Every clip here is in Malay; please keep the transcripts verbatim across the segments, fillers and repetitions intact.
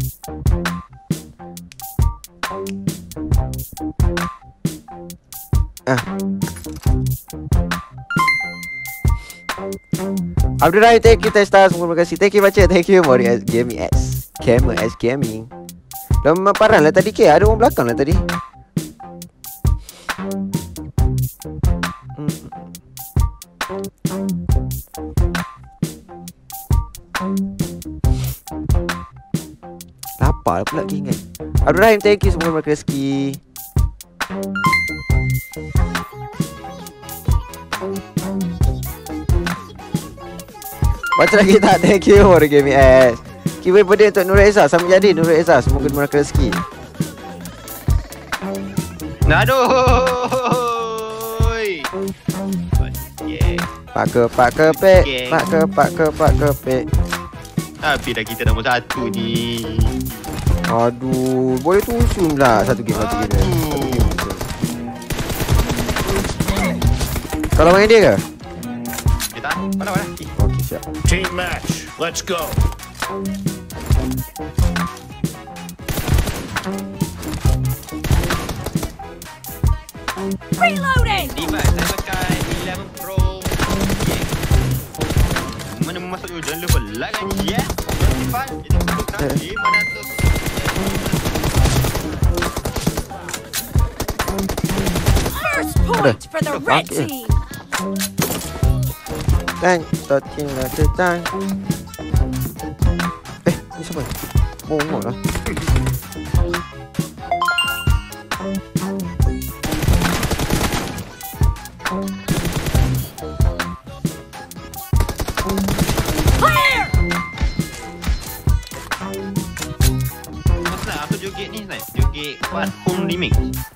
Ah. Abdul Rahim, thank you Testa, terima kasih. Thank you baca, thank you Mori S Gaming S Gamer S Gaming. Lama parah lah tadi ke, ada orang belakang lah tadi. hmm. Lapar pula lagi ingat. Abdul Rahim, thank you semua mereka rezeki. Baca lagi tak? Thank you for Gaming S. Kira pada untuk Nurul Eza. Sama jadi Nurul Eza. Semoga mereka rezeki. Aduh. Pak ke pak ke pek. Pak ke pak ke pak ke pek. Tapi dah kita nombor satu ni. Aduh. Boleh tusun lah. Satu game satu game. Satu game tusun. Kalau main dia ke? Kita mana mana? Okey, siap. Team match. Let's go. Reloading. Lima, saya pakai eleven Pro. Mana masuk dulu, jangan lupa like dan share. Notify, jadi bukan lima ratus. First point for the red team. Dan touching lah tetang. Eh, ni siapa? Momo lah. Clear. Masalah apa joget ni, Snap? Joget Fat Home Remix.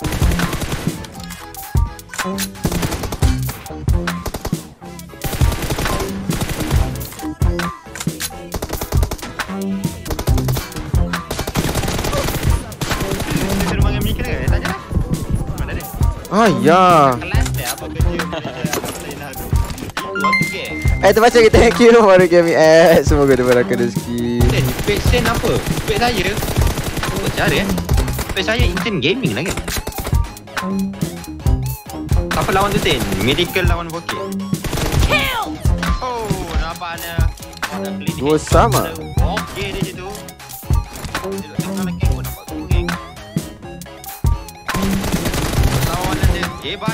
Ah ya. Kelas dia apa kerja waktu game. Eh, terbaca kita thank you for Gaming S. Semoga dia berkah rezeki. Sen, page Sen apa? Page saya. Apa cara eh? Page saya Instant Gaming lah kan? Apa lawan tu Sen? Medical lawan Bokeh. Kill. Oh, nampaknya Dua sama. Bokeh di situ. Dia tengah lagi pun nampak kuning. Lawanan dia hebat.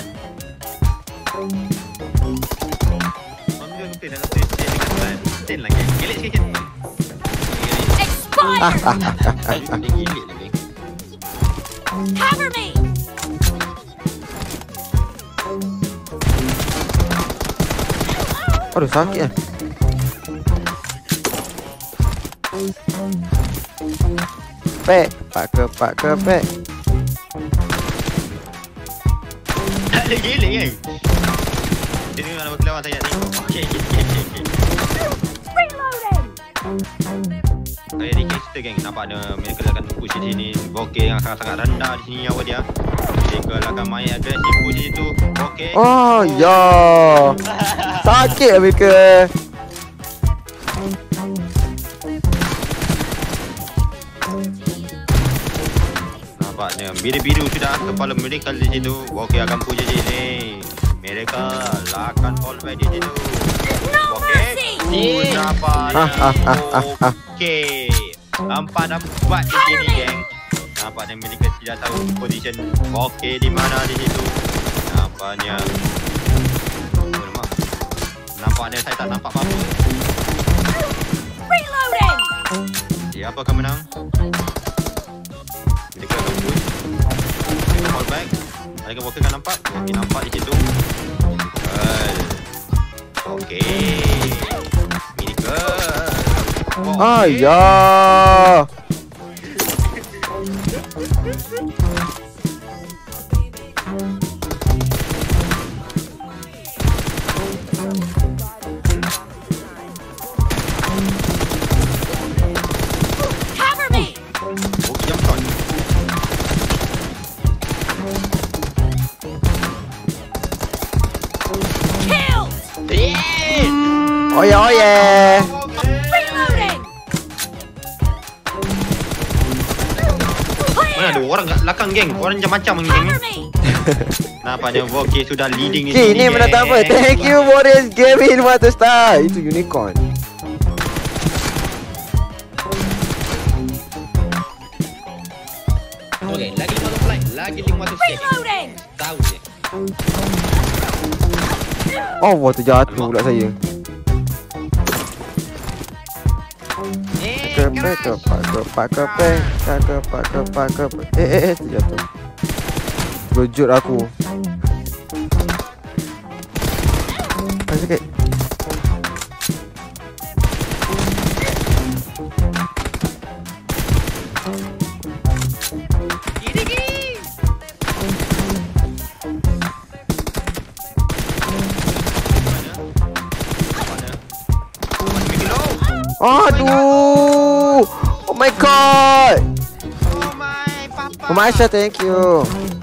Ambil mungkin dalam stage dia dengan time Sen lagi. Gelik sikit. Expired. Dia gilik lagi. Cover me. Aduh, sakit eh. Pek, pak ke pak ke pek. Tak ada gilik kan? Dia ni nak berkelawan saya ni. Okey, okey, okey, okey. Reloading. Saya ni kita geng. Nampaknya mereka akan push di sini. Bokeh yang sangat-sangat rendah di sini nyawa dia. Mereka akan main agresif push di situ. Bokeh. Oh ya. Sakit mereka. Nampaknya biru-biru sudah kepala mereka di situ. Bokeh akan push di sini. Mereka akan fall back di situ. Bokeh. Oh, nampaknya. Okey. Nampak nampak di sini geng. Nampaknya mereka tidak tahu position Bokeh di mana di situ. Nampaknya. Nampaknya saya tak nampak apa-apa. Reloading. Siapa akan menang? Mereka akan push. Mereka fall back. Adakah Bokeh akan nampak? Bokeh nampak di situ. Well. Okey. Miracle. Ah ya. Cover me. Bokeh jump shot. Killed. Yeah. Oh ya, oh ya. Reloading. Mana ada orang kat belakang geng. Orang macam-macam geng. Cover me. Nampaknya Voki sudah leading di Okay, sini. ini mendatang apa? geng. Thank you Warriors Gaming Water Star. Itu unicorn. Okay, lagi satu flight. Lagi lima ratus set. Reloading. Tahu je. Oh, wah terjatuh pula saya. Eh, Kepak, kepak, kepak, kepak, kepak, kepak, kepak. Eh, eh, eh, terjatuh. Terkejut aku. Ah, sikit. Aduh. Oh my god. Oh my papa. Oh Masya, thank you.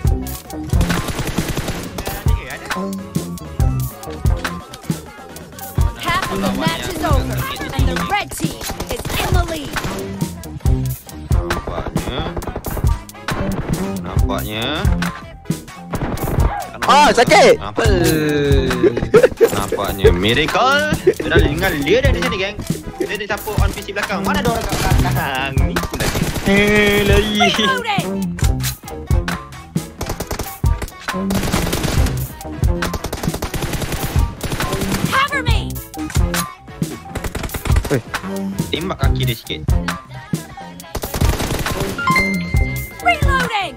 Half of the match is over, and the red team is in the lead. Nampaknya. Nampaknya. Ah, sakit. Nampak. Nampaknya Miracle. Dia dah tinggal dia dah di sini geng. Dia di sapu on P C belakang. Mana ada orang kat belakang? Ni pula geng. Eh, lari. Reloading. Cover me. Tembak kaki dia sikit. Reloading.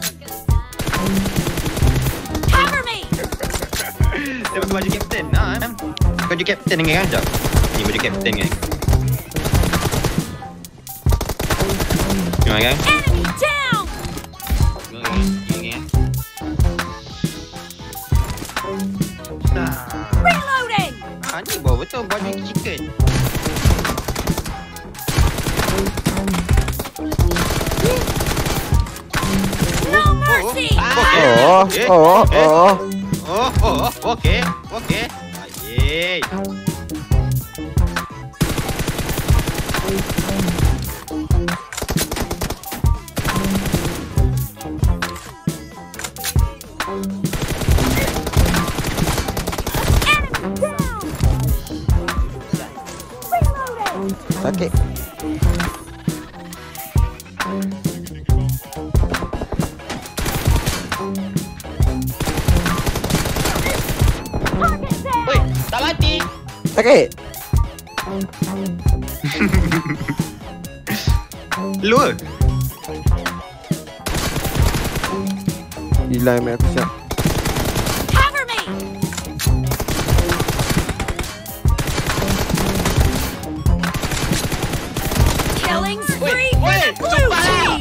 Cover me. Dia pakai baju kapten. Nah, kan? Baju kapten geng kan? Jap. Ni baju kapten geng. Tengok geng. Enemy down. Tengok geng. Tengok geng. Nah. Reloading. Ah, ni bawa betul baju chicken. No mercy. Oh, oh, oh. Oh, oh, okey, okey. Aye. Enemy down. Reloading. Sakit. Target down. Oi, tak mati. Sakit. Lu. Hilang mat aku siap. Cover me. Killing spree for the blue team.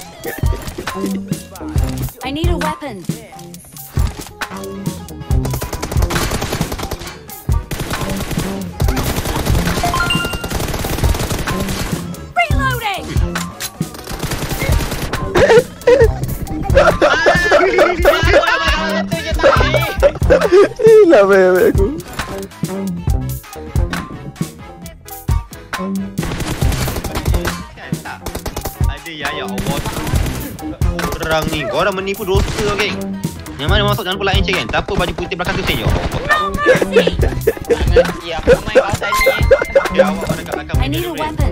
I need a weapon. Reloading. Hilang mat aku. Kan tak? Ada ya ya Allah. Orang ni, korang menipu dosa geng. Yang mana masuk dalam pula encik kan? Tak apa baju putih belakang tu saya. No mercy. Ya, apa main bahasa ni? Ya, awak orang kat belakang. I need a weapon.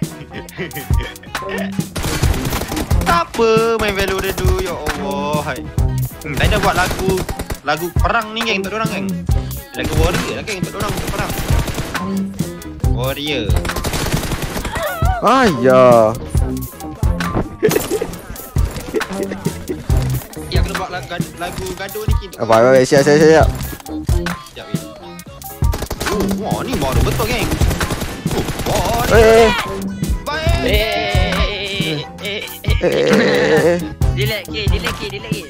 Tak apa main Valorant tu, ya Allah. Hai. Hmm, saya dah buat lagu lagu perang ni geng, untuk orang geng. Lagu warrior lah geng, untuk orang untuk perang. Warrior. Ayah. Ya kena buat lagu, lagu gaduh ni untuk. Apa, apa, siap, siap, siap. Sekejap weh. Oh, wah ni baru betul geng. Oh, wah ni. Eh, Baik. Eh, eh, eh, eh, eh. delete ke, delete ke, delete ke.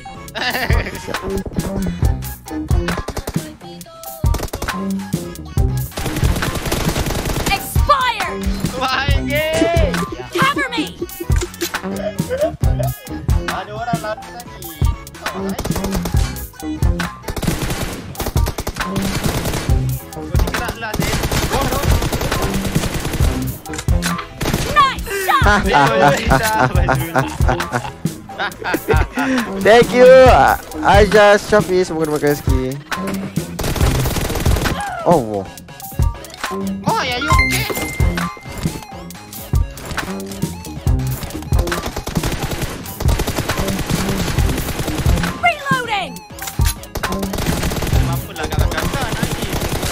Expired. Baik geng. Cover me. Ada orang lari tadi. Oh, baik. Kau geraklah, Zed. Oh, no. Nice shot. Thank you Aja Shafi, semoga terima kasih. Oh wow. Oh ya, you okay? Reloading. Apa lah kata-kata nanti.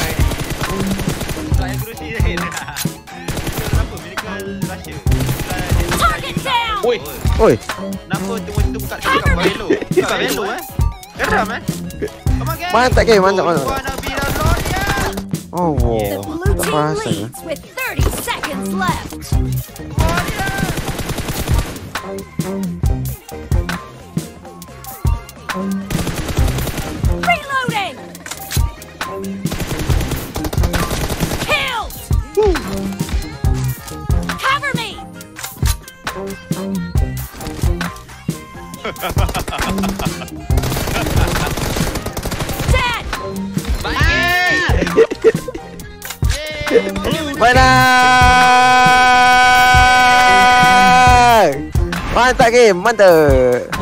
Saya kerusi dia. Kenapa medical Russia? Target down. Oi, Oi, kenapa tunggu-tunggu buka sini kat Velo? Buka Velo eh? Geram eh? Come on, guys. mantap ke, mantap mantap. Wanna be the Lord, Oh The wow. blue Tak team perasan lah. leads with thirty seconds left. Reloading. Killed. Cover me. Dead. Menang. Mantap game, mantap.